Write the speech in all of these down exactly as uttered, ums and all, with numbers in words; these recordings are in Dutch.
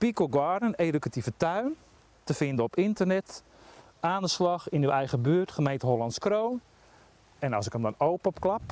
Pico Garden, educatieve tuin, te vinden op internet. Aan de slag in uw eigen buurt, gemeente Hollands Kroon. En als ik hem dan open opklap,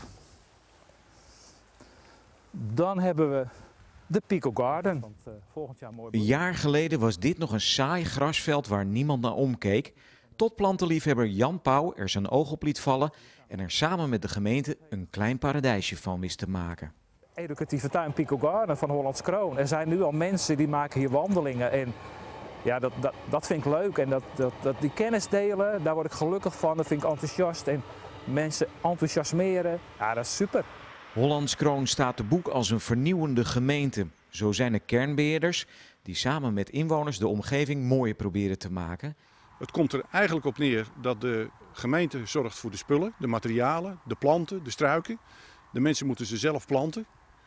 dan hebben we de Pico Garden. Want, uh, volgend jaar mooi een jaar geleden was dit nog een saai grasveld waar niemand naar omkeek. Tot plantenliefhebber Jan Pauw er zijn oog op liet vallen en er samen met de gemeente een klein paradijsje van wist te maken. Educatieve tuin Pico Garden van Hollands Kroon. Er zijn nu al mensen die maken hier wandelingen. En ja, dat, dat, dat vind ik leuk. En dat, dat, dat die kennis delen, daar word ik gelukkig van. Dat vind ik enthousiast. En mensen enthousiasmeren, ja, dat is super. Hollands Kroon staat te boek als een vernieuwende gemeente. Zo zijn er kernbeheerders die samen met inwoners de omgeving mooier proberen te maken. Het komt er eigenlijk op neer dat de gemeente zorgt voor de spullen, de materialen, de planten, de struiken. De mensen moeten ze zelf planten.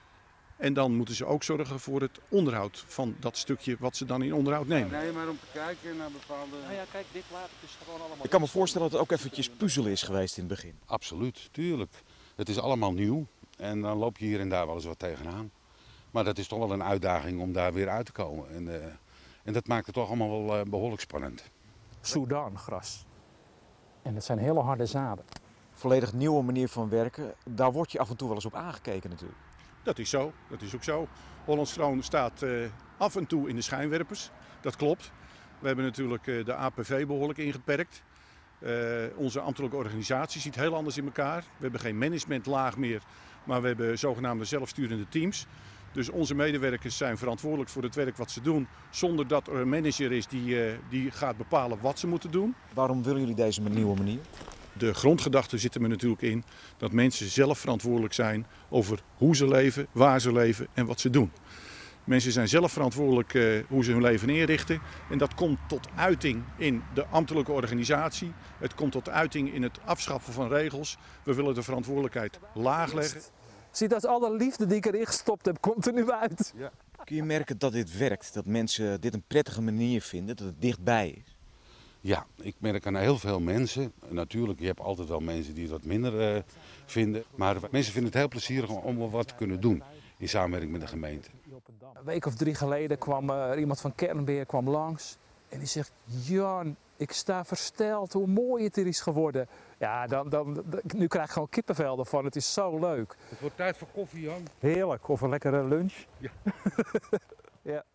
En dan moeten ze ook zorgen voor het onderhoud van dat stukje wat ze dan in onderhoud nemen. Nee, maar om te kijken naar bepaalde... Nou ja, kijk, dit laat ik dus gewoon allemaal... Ik kan me voorstellen dat het ook eventjes puzzelen is geweest in het begin. Absoluut, tuurlijk. Het is allemaal nieuw en dan loop je hier en daar wel eens wat tegenaan. Maar dat is toch wel een uitdaging om daar weer uit te komen. En, uh, en dat maakt het toch allemaal wel uh, behoorlijk spannend. Sudan gras. En dat zijn hele harde zaden. Volledig nieuwe manier van werken, daar word je af en toe wel eens op aangekeken natuurlijk. Dat is zo, dat is ook zo. Hollands Kroon staat uh, af en toe in de schijnwerpers, dat klopt. We hebben natuurlijk uh, de A P V behoorlijk ingeperkt. Uh, onze ambtelijke organisatie ziet heel anders in elkaar. We hebben geen managementlaag meer, maar we hebben zogenaamde zelfsturende teams. Dus onze medewerkers zijn verantwoordelijk voor het werk wat ze doen, zonder dat er een manager is die, uh, die gaat bepalen wat ze moeten doen. Waarom willen jullie deze nieuwe manier? De grondgedachte zit er natuurlijk in dat mensen zelf verantwoordelijk zijn over hoe ze leven, waar ze leven en wat ze doen. Mensen zijn zelf verantwoordelijk uh, hoe ze hun leven inrichten. En dat komt tot uiting in de ambtelijke organisatie. Het komt tot uiting in het afschaffen van regels. We willen de verantwoordelijkheid laag leggen. Zie, dat is alle liefde die ik erin gestopt heb, komt er nu uit. Ja. Kun je merken dat dit werkt, dat mensen dit een prettige manier vinden, dat het dichtbij is? Ja, ik merk aan heel veel mensen. Natuurlijk, je hebt altijd wel mensen die het wat minder uh, vinden. Maar mensen vinden het heel plezierig om wat te kunnen doen in samenwerking met de gemeente. Een week of drie geleden kwam er iemand van Kernbeheer kwam langs. En die zegt, Jan, ik sta versteld hoe mooi het er is geworden. Ja, dan, dan, dan, nu krijg ik gewoon kippenvel ervan. Het is zo leuk. Het wordt tijd voor koffie, Jan. Heerlijk, of een lekkere lunch. Ja. Ja.